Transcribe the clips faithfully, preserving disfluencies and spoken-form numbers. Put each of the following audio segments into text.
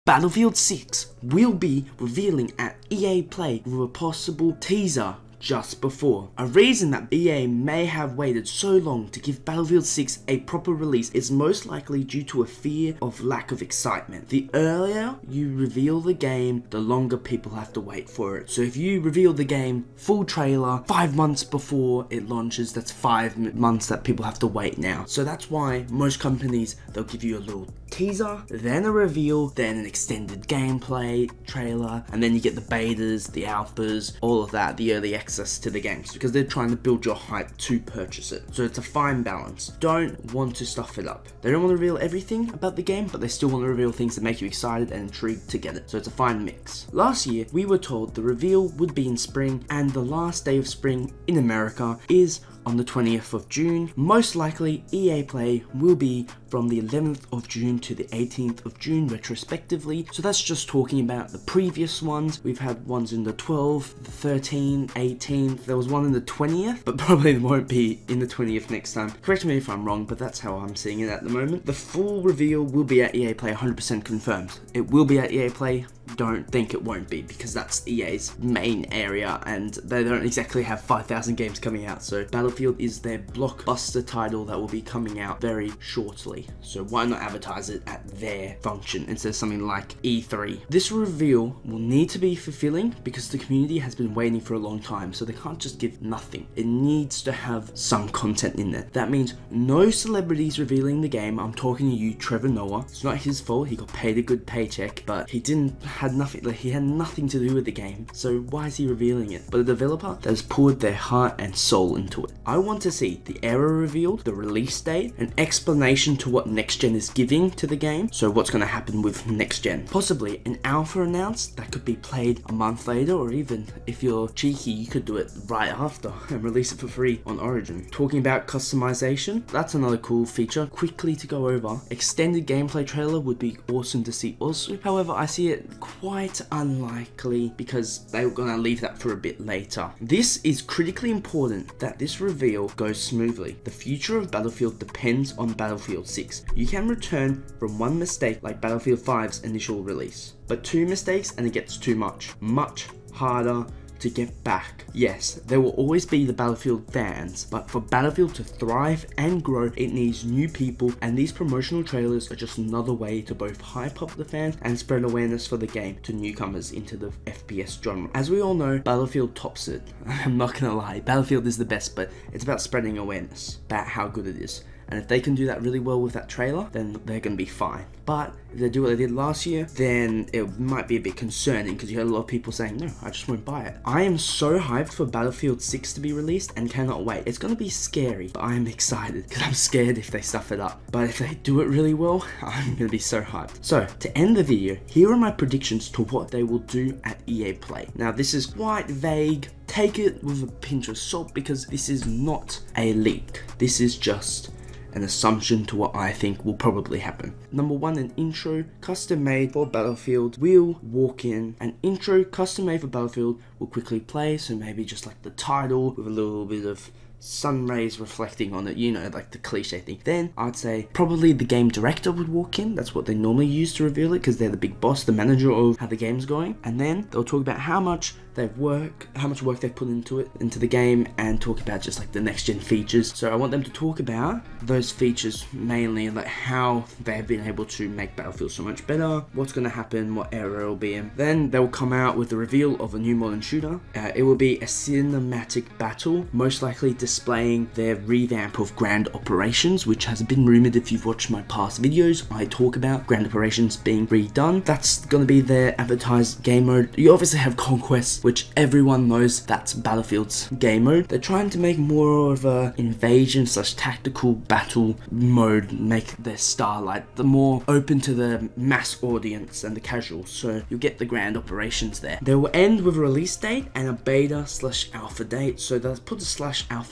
Battlefield six will be revealing at E A Play with a possible teaser just before. A reason that E A may have waited so long to give Battlefield six a proper release is most likely due to a fear of lack of excitement. The earlier you reveal the game, the longer people have to wait for it. So if you reveal the game full trailer five months before it launches, that's five months that people have to wait now. So that's why most companies, they'll give you a little teaser, then a reveal, then an extended gameplay trailer, and then you get the betas, the alphas, all of that, the early access to the games, because they're trying to build your hype to purchase it. So it's a fine balance. Don't want to stuff it up. They don't want to reveal everything about the game, but they still want to reveal things that make you excited and intrigued to get it. So it's a fine mix. Last year, we were told the reveal would be in spring, and the last day of spring in America is on the twentieth of June. Most likely, E A Play will be from the eleventh of June to the eighteenth of June retrospectively. So that's just talking about the previous ones. We've had ones in the twelfth, the thirteenth, eighteenth. There was one in the twentieth, but probably won't be in the twentieth next time. Correct me if I'm wrong, but that's how I'm seeing it at the moment. The full reveal will be at E A Play, one hundred percent confirmed. It will be at E A Play. Don't think it won't be, because that's E A's main area and they don't exactly have five thousand games coming out. So Battlefield is their blockbuster title that will be coming out very shortly. So why not advertise it at their function instead of something like E three? This reveal will need to be fulfilling because the community has been waiting for a long time, so they can't just give nothing. It needs to have some content in there. That means no celebrities revealing the game. I'm talking to you, Trevor Noah. It's not his fault. He got paid a good paycheck, but he didn't had nothing like he had nothing to do with the game, so why is he revealing it? But a developer that has poured their heart and soul into it. I want to see the era revealed, the release date, an explanation to what next gen is giving to the game, so what's going to happen with next gen. Possibly an alpha announced that could be played a month later, or even if you're cheeky, you could do it right after and release it for free on Origin. Talking about customization, that's another cool feature quickly to go over. Extended gameplay trailer would be awesome to see also. However, I see it quite unlikely because they were gonna leave that for a bit later. This is critically important that this reveal goes smoothly. The future of Battlefield depends on Battlefield six. You can return from one mistake like Battlefield five's initial release, but two mistakes and it gets too much. Much harder to get back. Yes, there will always be the Battlefield fans, but for Battlefield to thrive and grow, it needs new people, and these promotional trailers are just another way to both hype up the fans and spread awareness for the game to newcomers into the F P S genre. As we all know, Battlefield tops it. I'm not gonna lie, Battlefield is the best, but it's about spreading awareness about how good it is. And if they can do that really well with that trailer, then they're going to be fine. But if they do what they did last year, then it might be a bit concerning because you had a lot of people saying, no, I just won't buy it. I am so hyped for Battlefield six to be released and cannot wait. It's going to be scary, but I am excited because I'm scared if they stuff it up. But if they do it really well, I'm going to be so hyped. So to end the video, here are my predictions to what they will do at E A Play. Now this is quite vague. Take it with a pinch of salt because this is not a leak. This is just an assumption to what I think will probably happen. Number one, an intro custom made for Battlefield will walk in. An intro custom made for Battlefield will quickly play, so maybe just like the title with a little bit of sun rays reflecting on it, you know, like the cliche thing. Then I'd say probably the game director would walk in. That's what they normally use to reveal it because they're the big boss, the manager of how the game's going. And then they'll talk about how much they've work, how much work they've put into it, into the game, and talk about just like the next gen features. So I want them to talk about those features mainly, like how they've been able to make Battlefield so much better, what's going to happen, what era it'll be in. Then they'll come out with the reveal of a new modern shooter. Uh, it will be a cinematic battle, most likely displaying their revamp of Grand Operations, which has been rumored. If you've watched my past videos, I talk about Grand Operations being redone. That's going to be their advertised game mode. You obviously have Conquest, which everyone knows that's Battlefield's game mode. They're trying to make more of a invasion slash tactical battle mode, make their Starlight the more open to the mass audience and the casuals, so you'll get the Grand Operations there. They will end with a release date and a beta slash alpha date, so they'll put a slash alpha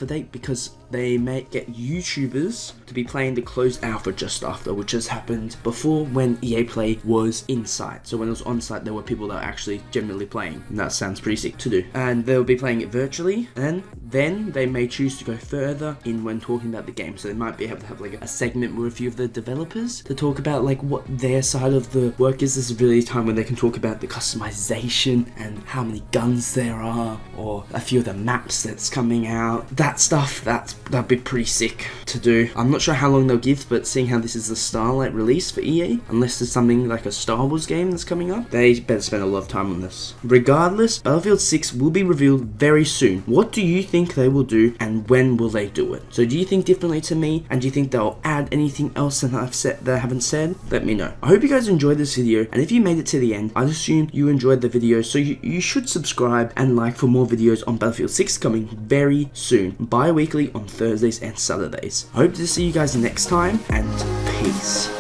date because they may get YouTubers to be playing the closed alpha just after, which has happened before when E A Play was inside. So when it was on site, there were people that were actually genuinely playing, and that sounds pretty sick to do. And they'll be playing it virtually, and then they may choose to go further in when talking about the game. So they might be able to have like a segment with a few of the developers to talk about like what their side of the work is. This is really a time when they can talk about the customization and how many guns there are, or a few of the maps that's coming out. That stuff, that's, that'd be pretty sick to do. I'm not sure how long they'll give, but seeing how this is a Starlight release for E A, unless there's something like a Star Wars game that's coming up, they better spend a lot of time on this. Regardless, Battlefield six will be revealed very soon. What do you think they will do, and when will they do it? So do you think differently to me, and do you think they'll add anything else that I've said that I haven't said? Let me know. I hope you guys enjoyed this video, and if you made it to the end, I assume you enjoyed the video, so you, you should subscribe and like for more videos on Battlefield six coming very soon, bi-weekly on Thursdays and Saturdays. I hope to see you guys next time, and peace.